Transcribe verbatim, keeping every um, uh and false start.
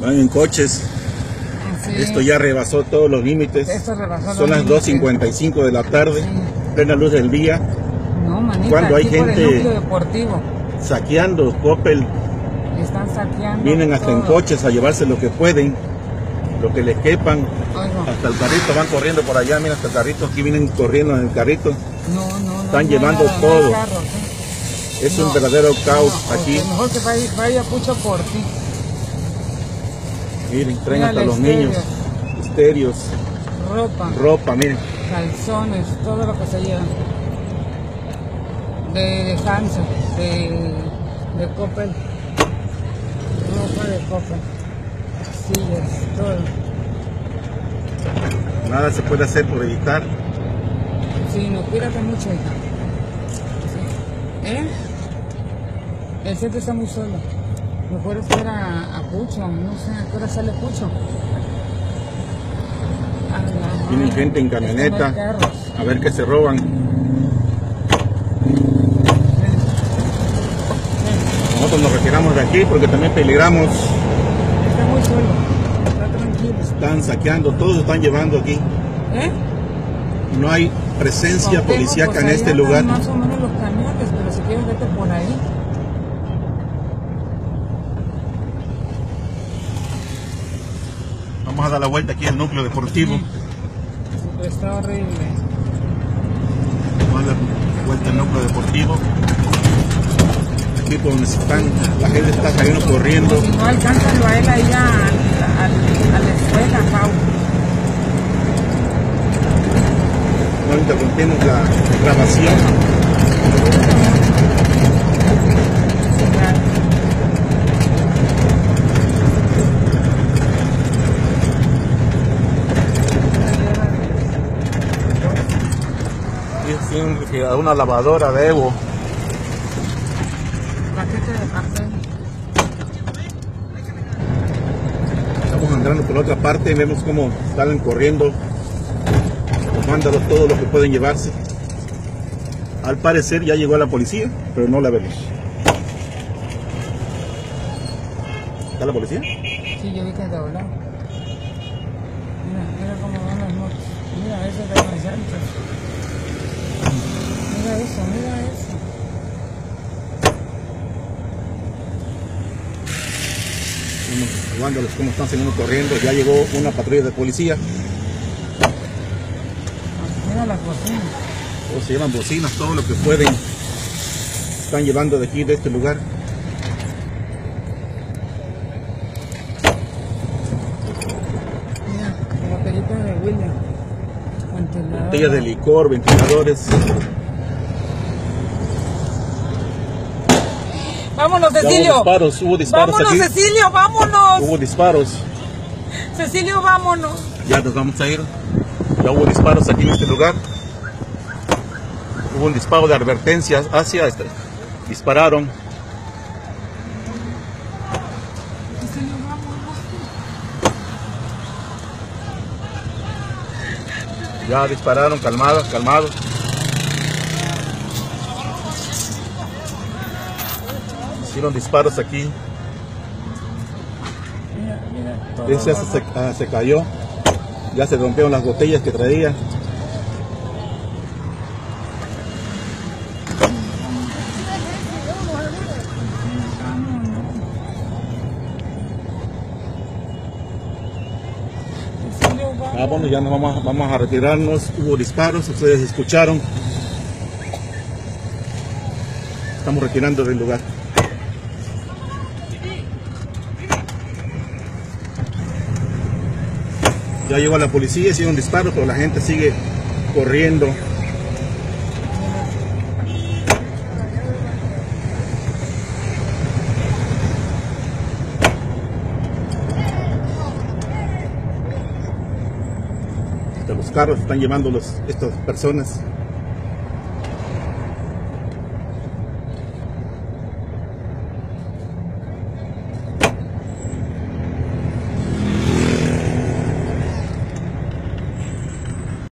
Van en coches. Sí. Esto ya rebasó todos los límites. Esto rebasó Son los las dos cincuenta y cinco de la tarde, Sí. plena luz del día. No, manita, Cuando hay aquí por el gente núcleo deportivo. saqueando, Coppel, Están saqueando. vienen hasta en todo. coches a llevarse lo que pueden, lo que les quepan. Oigo. Hasta el carrito van corriendo por allá, mira, hasta el carrito, aquí vienen corriendo en el carrito. No, no, no. Están no llevando hay nada, todo. No hay carros, ¿eh? Es No, un verdadero caos no, aquí. ok, mejor que vaya, vaya Pucho por ti. Miren, traen Mira hasta el los estéreo. niños, estéreos, Ropa, ropa, miren. calzones, todo lo que se lleva. De, de Hansa, de, de Coppel. Ropa de Coppel. Sillas, todo. Nada se puede hacer por evitar. Sí, no, cuídate mucho, hija. Sí. ¿Eh? El centro está muy solo. Mejor esperar a, a Pucho, no sé a qué hora sale Pucho. A la- Vienen gente en es que no hay camioneta carros. a ver qué se roban. Nosotros nos retiramos de aquí porque también peligramos. Está muy solo, está tranquilo. Están saqueando, todos están llevando aquí. ¿Eh? No hay presencia Cuauhtémoc, policíaca pues en ahí este andan lugar. más o menos los camiones, pero si quieres vete por ahí. Vamos a dar la vuelta aquí al núcleo deportivo. Sí. Está horrible. Vamos a dar la vuelta al núcleo deportivo. Aquí por donde están, la gente está saliendo corriendo. Si no, alcánzalo a él ahí a, a, a la escuela, Pau. No interrumpimos la grabación. Y es una lavadora de Evo. Paquete de papel. Estamos entrando por la otra parte y vemos cómo salen corriendo los vándalos, todo lo que pueden llevarse. Al parecer ya llegó la policía, pero no la vemos. ¿Está la policía? Sí, yo vi que doblado. Mira, mira cómo van las motos. Mira, eso de los llantos. Mira eso, mira eso. Los vándalos cómo están saliendo corriendo. Ya llegó una patrulla de policía. Mira las bocinas. Todos se llevan bocinas, todo lo que pueden. Están llevando de aquí, de este lugar. Mira, botellitas de William. Ventilador. Botellas de licor, ventiladores. Vámonos, Ya hubo Cecilio. disparos, hubo disparos Vámonos, aquí. Cecilio, vámonos. Hubo disparos. Cecilio, vámonos. Ya nos vamos a ir. Ya hubo disparos aquí en este lugar. Hubo un disparo de advertencia hacia este. Dispararon. Cecilio, vámonos. Ya dispararon, calmados, calmados. Hicieron disparos aquí. Mira, mira. todo Ese ya se, ah, se cayó. Ya se rompieron las botellas que traía. Cecilio, vámonos. Ah, bueno, ya nos vamos, vamos a retirarnos. Hubo disparos, ustedes escucharon. Estamos retirando del lugar. Ya llegó la policía, hicieron disparos, pero la gente sigue corriendo. Hasta los carros están llevando los, estas personas.